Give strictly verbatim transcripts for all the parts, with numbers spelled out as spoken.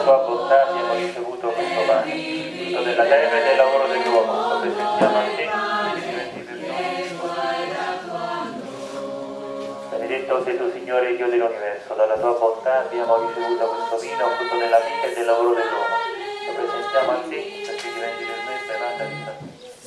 tua bontà abbiamo ricevuto questo pane, frutto della terra e del lavoro dell'uomo. Lo presentiamo a te, che diventi per noi. Benedetto sei tu, Signore, Dio dell'universo, dalla tua bontà abbiamo ricevuto questo vino, frutto della vita e del lavoro dell'uomo. Lo presentiamo a te, perché diventi per noi bevanda di sangue.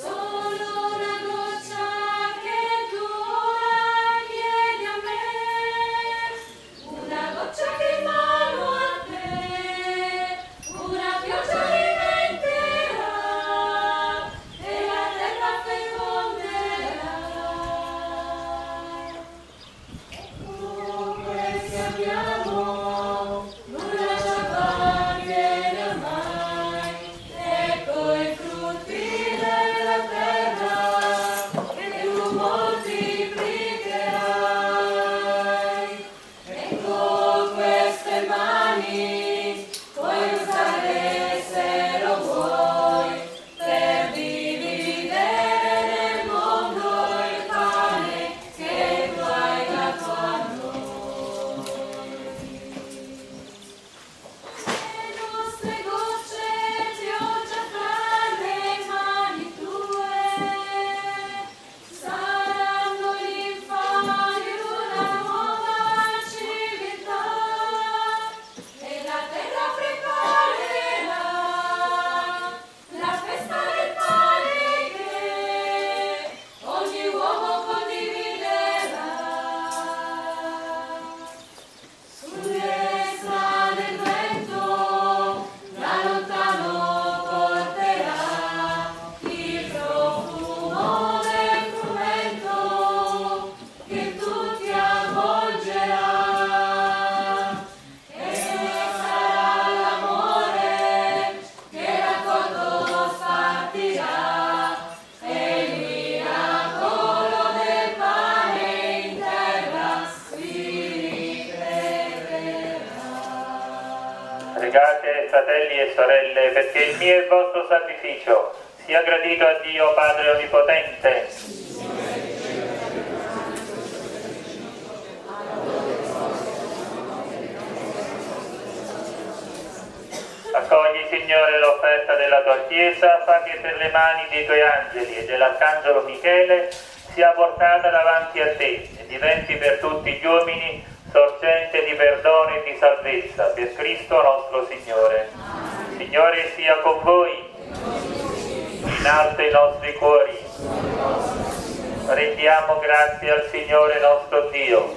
Pregate, fratelli e sorelle, perché il mio e il vostro sacrificio sia gradito a Dio Padre Onnipotente. Accogli, Signore, l'offerta della tua Chiesa, fa che per le mani dei tuoi angeli e dell'Arcangelo Michele sia portata davanti a te e diventi per tutti gli uomini sorgente di perdono e di salvezza, per Cristo nostro Signore. Signore sia con voi, in alto i nostri cuori. Rendiamo grazie al Signore nostro Dio.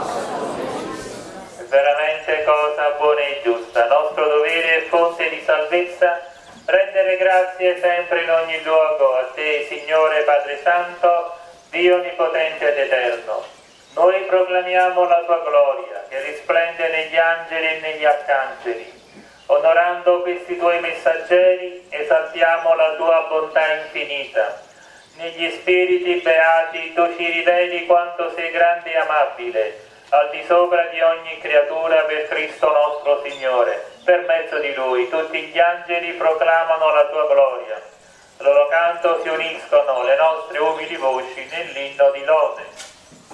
È veramente cosa buona e giusta, nostro dovere e fonte di salvezza, rendere grazie sempre in ogni luogo a te, Signore Padre Santo, Dio Onnipotente ed Eterno. Noi proclamiamo la tua gloria, che risplende negli angeli e negli arcangeli. Onorando questi tuoi messaggeri, esaltiamo la tua bontà infinita. Negli spiriti beati tu ci riveli quanto sei grande e amabile, al di sopra di ogni creatura, per Cristo nostro Signore. Per mezzo di Lui tutti gli angeli proclamano la tua gloria. Al loro canto si uniscono le nostre umili voci nell'inno di lode.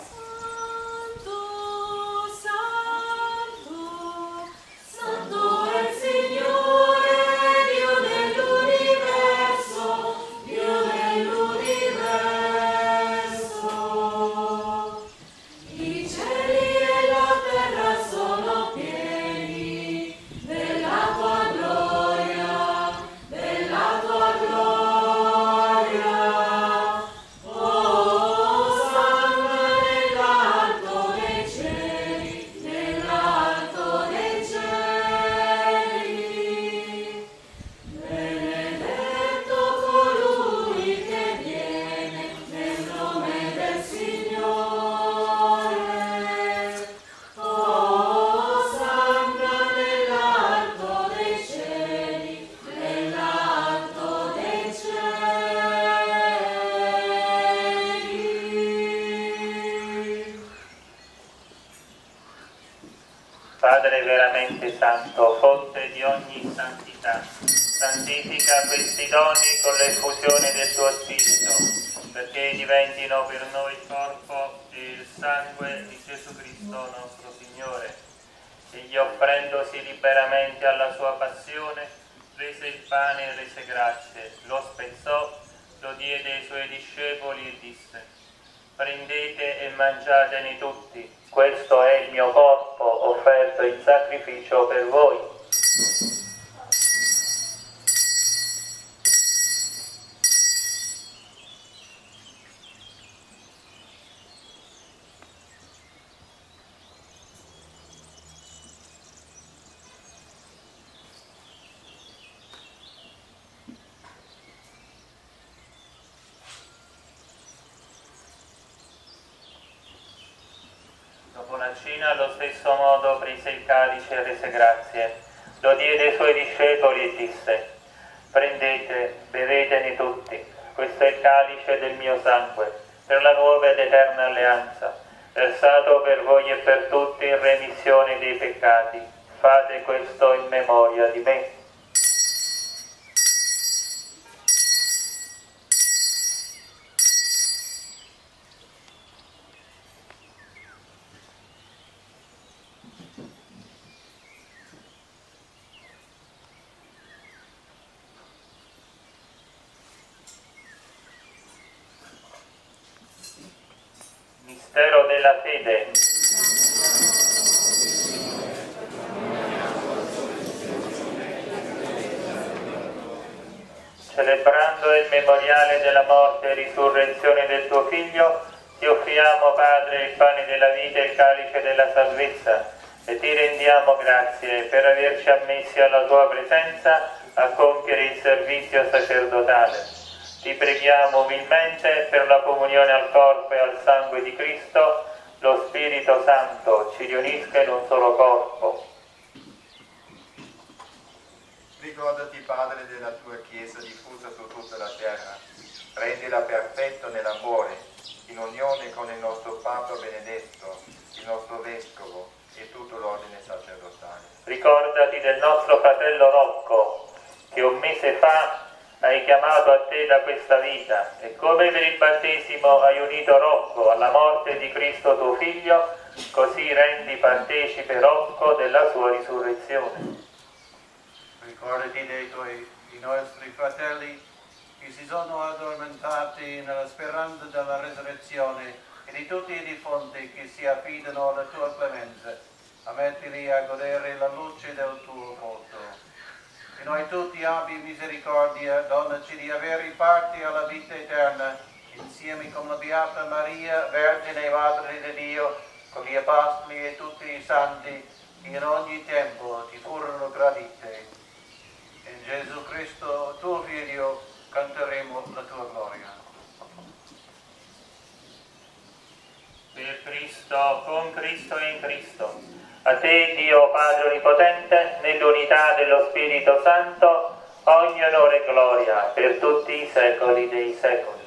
Padre veramente santo, fonte di ogni santità, santifica questi doni con l'effusione del tuo Spirito, perché diventino per noi il corpo e il sangue di Gesù Cristo nostro Signore. Egli offrendosi liberamente alla sua passione, prese il pane e rese grazie, lo spezzò, lo diede ai suoi discepoli e disse: prendete e mangiatene tutti, questo è il mio corpo offerto in sacrificio per voi. Dopo la cena, allo stesso modo, prese il calice e rese grazie, lo diede ai suoi discepoli e disse: prendete, bevetene tutti, questo è il calice del mio sangue, per la nuova ed eterna alleanza, versato per voi e per tutti in remissione dei peccati. Fate questo in memoria di me. Mistero della fede. Celebrando il memoriale della morte e risurrezione del tuo Figlio, ti offriamo, Padre, il pane della vita e il calice della salvezza, e ti rendiamo grazie per averci ammessi alla tua presenza a compiere il servizio sacerdotale. Ti preghiamo umilmente per la comunione al corpo e al sangue di Cristo, lo Spirito Santo ci riunisca in un solo corpo. Ricordati, Padre, della tua Chiesa diffusa su tutta la terra. Rendila perfetta nell'amore, in unione con il nostro Papa Benedetto, il nostro Vescovo e tutto l'ordine sacerdotale. Ricordati del nostro fratello Rocco, che un mese fa hai chiamato a te da questa vita, e come per il battesimo hai unito Rocco alla morte di Cristo tuo Figlio, così rendi partecipe Rocco della sua risurrezione. Ricordati dei tuoi, i nostri fratelli che si sono addormentati nella speranza della resurrezione e di tutti i defunti che si affidano alla tua clemenza. Ammettili a godere la luce del tuo volto. E noi tutti abbi misericordia, donaci di avere parte alla vita eterna, insieme con la Beata Maria, Vergine e Madre di Dio, con gli Apostoli e tutti i Santi, che in ogni tempo ti furono gradite. In Gesù Cristo, tuo Figlio, canteremo la tua gloria. Per Cristo, con Cristo e in Cristo. A te, Dio Padre Onnipotente, nell'unità dello Spirito Santo, ogni onore e gloria per tutti i secoli dei secoli.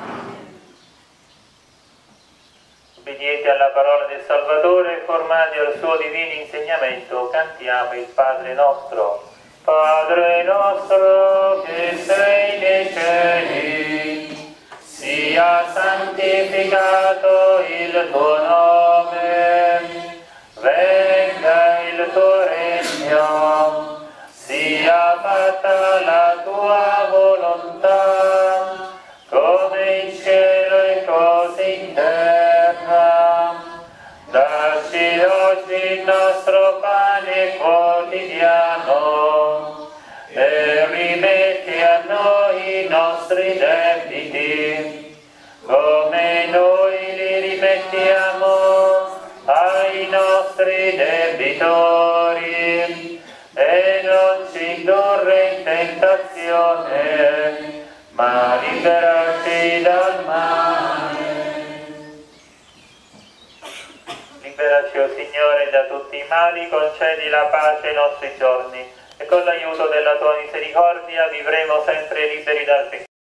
Ubbidienti alla parola del Salvatore, formati al suo divino insegnamento, cantiamo il Padre nostro. Padre nostro che sei nei cieli, sia santificato il tuo nome. Venga il tuo regno, sia fatta la tua volontà, come in cielo e così in terra. Dacci oggi il nostro pane quotidiano e rimetti a noi i nostri debiti, come noi li rimettiamo ai nostri debitori, e non ci indurre in tentazione, ma liberaci dal male. Liberaci, o Signore, da tutti i mali, concedi la pace ai nostri giorni, e con l'aiuto della tua misericordia vivremo sempre liberi dal peccato.